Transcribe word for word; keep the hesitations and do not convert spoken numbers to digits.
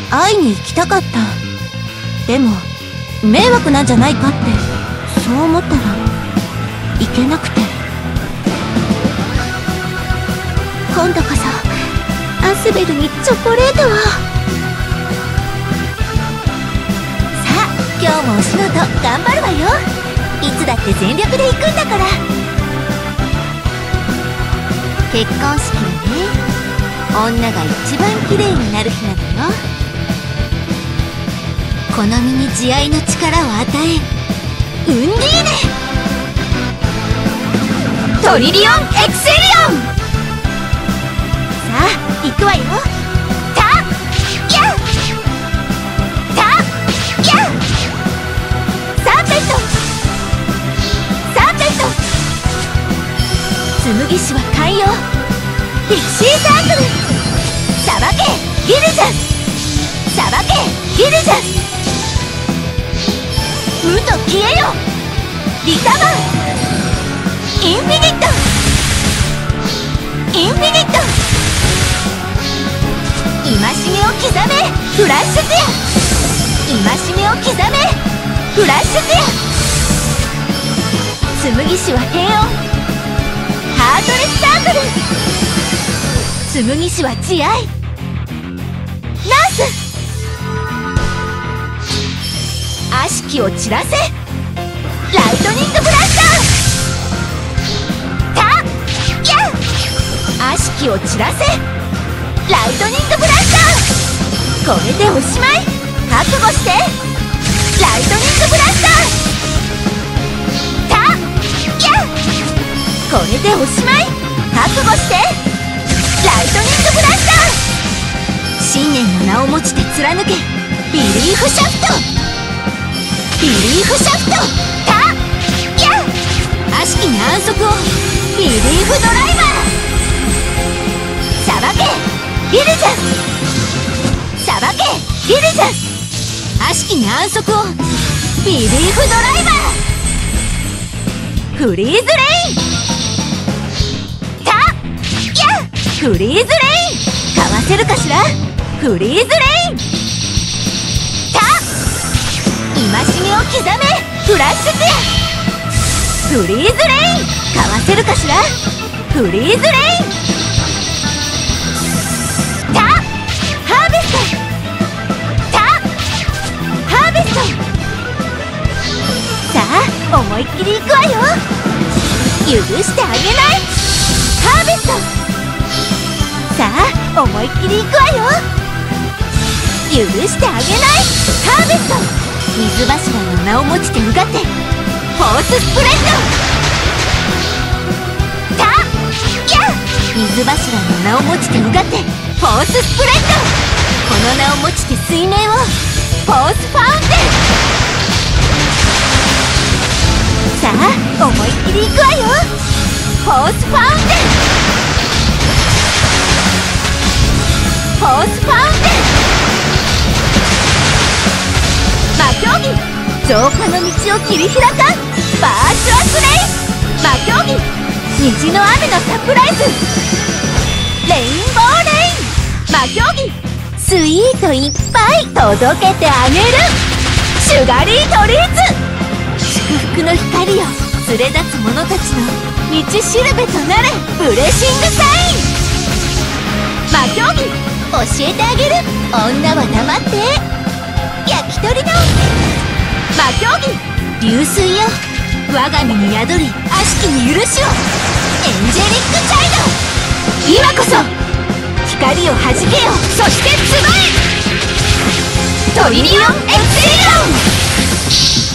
会いに行きたかった。でも迷惑なんじゃないかってそう思ったら行けなくて。今度こそアスベルにチョコレートを。さあ今日もお仕事頑張るわよ。いつだって全力で行くんだから。結婚式はね、女が一番綺麗になる日なのよ。この身に慈愛の力を与え、ウンディーネトリリオンエクセリオン。さあ行くわよ。タヤタヤサーペントサーペント。紬氏は寛容。ピクシーサークル。さばけギルジャス。さばけギルジャス。無と消えよリタバン。インフィニットインフィニット。戒めを刻めフラッシュティア。戒めを刻めフラッシュティア。紬氏は平穏。ハートレスサークル。紬氏は慈愛。ナース。悪しきを散らせライトニングブラスター。タヤ悪しきを散らせライトニングブラスター。これでおしまい。覚悟してライトニングブラスター。タヤこれでおしまい。覚悟してライトニングブラスター。信念の名を持ちて貫けビリーフシャフト。ビリーフシャフト。タヤ悪しきに安息をビリーフドライバー。さばけビルジャス。さばけビルジャス。悪しきに安息をビリーフドライバー。フリーズレイン。タヤフリーズレイン。かわせるかしらフリーズレイン。戒めを刻めフラッシュティア。フリーズレイン。かわせるかしらフリーズレイン。タハーベスト。タハーベスト。さあ思いっきりいくわよ。許してあげないハーベスト。さあ思いっきりいくわよ。許してあげないハーベスト。水柱の名を持ちてうがってフォーススプレッド。タヤ水柱の名を持ちてうがってフォーススプレッド。この名を持ちて水面をフォースファウンテン。さあ思いっきりいくわよ。フォースファウンテンフォースファウンテン。魔競技浄化の道を切り開かんバーチュアスレイン。魔競技虹の雨のサプライズレインボーレイン。魔競技スイートいっぱい届けてあげるシュガリートリーツ。祝福の光よ連れ立つ者たちの道しるべとなれブレッシングサイン。魔競技教えてあげる女は黙って焼き鳥の魔競技流水よ我が身に宿り悪しきに許しをエンジェリックチャイル。今こそ光をはじけよそして集えトリリオンエクセリオン。